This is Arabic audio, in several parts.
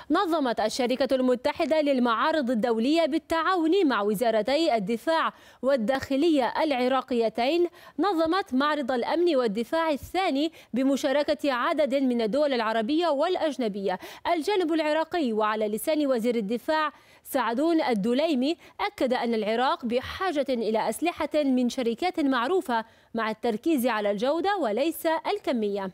نظمت الشركة المتحدة للمعارض الدولية بالتعاون مع وزارتي الدفاع والداخلية العراقيتين نظمت معرض الأمن والدفاع الثاني بمشاركة عدد من الدول العربية والأجنبية. الجانب العراقي وعلى لسان وزير الدفاع سعدون الدليمي أكد أن العراق بحاجة إلى أسلحة من شركات معروفة مع التركيز على الجودة وليس الكمية.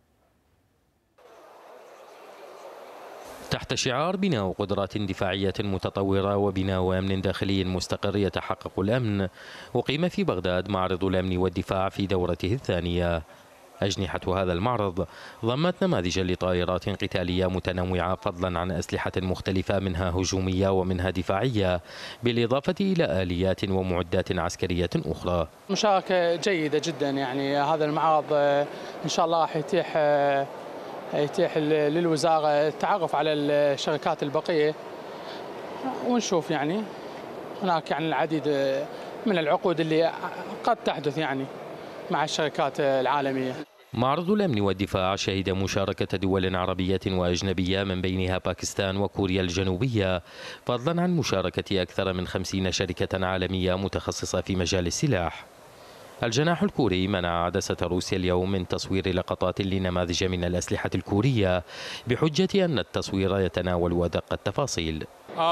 تحت شعار بناء قدرات دفاعية متطورة وبناء أمن داخلي مستقر يتحقق الأمن، أقيم في بغداد معرض الأمن والدفاع في دورته الثانية. أجنحة هذا المعرض ضمت نماذج لطائرات قتالية متنوعة فضلا عن أسلحة مختلفة منها هجومية ومنها دفاعية، بالإضافة إلى آليات ومعدات عسكرية أخرى. مشاركة جيدة جدا، يعني هذا المعرض إن شاء الله راح يتيح للوزارة التعرف على الشركات البقية، ونشوف يعني هناك يعني العديد من العقود اللي قد تحدث يعني مع الشركات العالمية. معرض الأمن والدفاع شهد مشاركة دول عربية وأجنبية من بينها باكستان وكوريا الجنوبية، فضلا عن مشاركة أكثر من 50 شركة عالمية متخصصة في مجال السلاح. الجناح الكوري منع عدسة روسيا اليوم من تصوير لقطات لنماذج من الأسلحة الكورية بحجة أن التصوير يتناول أدق التفاصيل.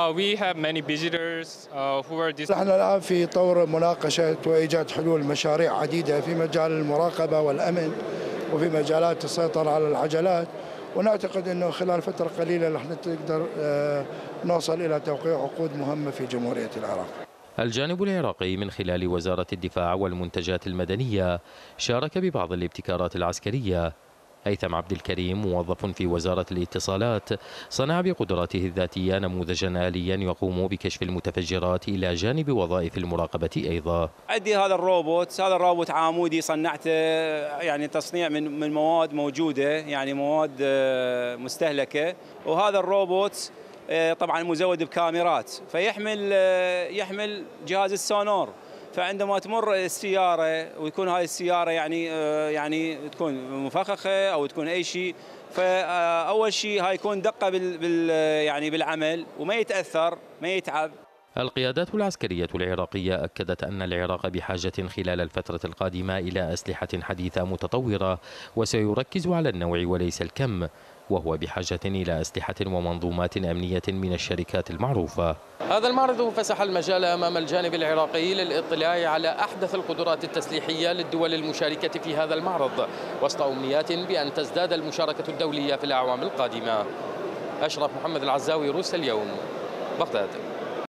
نحن الآن في طور مناقشة وإيجاد حلول مشاريع عديدة في مجال المراقبة والأمن وفي مجالات السيطرة على العجلات، ونعتقد أنه خلال فترة قليلة نحن نقدر نوصل إلى توقيع عقود مهمة في جمهورية العراق. الجانب العراقي من خلال وزارة الدفاع والمنتجات المدنية شارك ببعض الابتكارات العسكرية. هيثم عبد الكريم موظف في وزارة الاتصالات صنع بقدراته الذاتية نموذجا آليا يقوم بكشف المتفجرات إلى جانب وظائف المراقبة أيضا. عندي هذا الروبوت عامودي صنعته يعني تصنيع من مواد موجودة، يعني مواد مستهلكة، وهذا الروبوت طبعا مزود بكاميرات يحمل جهاز السونار، فعندما تمر السيارة ويكون هذه السيارة يعني تكون مفخخة أو تكون أي شيء، فأول شيء هاي يكون دقة يعني بالعمل وما يتأثر ما يتعب. القيادات العسكرية العراقية أكدت أن العراق بحاجة خلال الفترة القادمة إلى أسلحة حديثة متطورة، وسيركز على النوع وليس الكم، وهو بحاجة إلى أسلحة ومنظومات أمنية من الشركات المعروفة. هذا المعرض فسح المجال أمام الجانب العراقي للاطلاع على أحدث القدرات التسليحية للدول المشاركة في هذا المعرض، وسط أمنيات بأن تزداد المشاركة الدولية في الأعوام القادمة. أشرف محمد العزاوي، روسيا اليوم، بغداد.